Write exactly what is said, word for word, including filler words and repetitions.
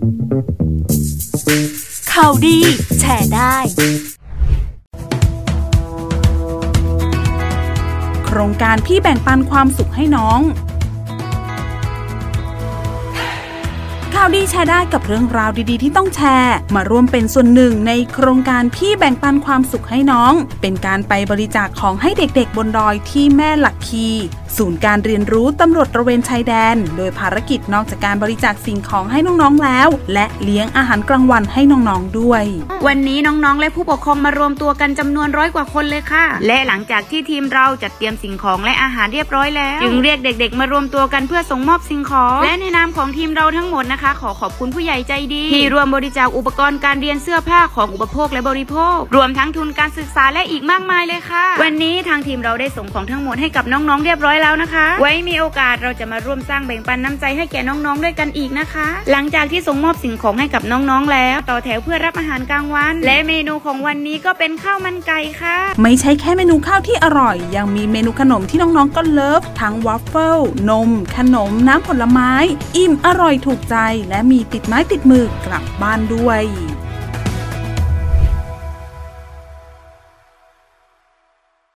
ข่าวดีแชร์ได้โครงการพี่แบ่งปันความสุขให้น้องข่าวดีแชร์ได้กับเรื่องราวดีๆที่ต้องแชร์มาร่วมเป็นส่วนหนึ่งในโครงการพี่แบ่งปันความสุขให้น้องเป็นการไปบริจาคของให้เด็กๆบนดอยที่แม่หลักคีศูนย์การเรียนรู้ตำรวจตระเวนชายแดนโดยภารกิจนอกจากการบริจาคสิ่งของให้น้องๆแล้วและเลี้ยงอาหารกลางวันให้น้องๆด้วยวันนี้น้องๆและผู้ปกครองมารวมตัวกันจำนวนร้อยกว่าคนเลยค่ะและหลังจากที่ทีมเราจัดเตรียมสิ่งของและอาหารเรียบร้อยแล้วจึงเรียกเด็กๆมารวมตัวกันเพื่อส่งมอบสิ่งของและในนามของทีมเราทั้งหมดนะคะขอขอบคุณผู้ใหญ่ใจดีที่ร่วมบริจาคอุปกรณ์การเรียนเสื้อผ้าของอุปโภคและบริโภครวมทั้งทุนการศึกษาและอีกมากมายเลยค่ะวันนี้ทางทีมเราได้ส่งของทั้งหมดให้กับน้องๆเรียบร้อยแล้วนะคะไว้มีโอกาสเราจะมาร่วมสร้างแบ่งปันน้ำใจให้แก่น้องๆด้วยกันอีกนะคะหลังจากที่ส่งมอบสิ่งของให้กับน้องๆแล้วต่อแถวเพื่อรับอาหารกลางวันและเมนูของวันนี้ก็เป็นข้าวมันไก่ค่ะไม่ใช่แค่เมนูข้าวที่อร่อยยังมีเมนูขนมที่น้องๆก็เลิฟทั้งวัฟเฟิลนมขนมน้ำผลไม้อิ่มอร่อยถูกใจและมีติดไม้ติดมือกลับบ้านด้วย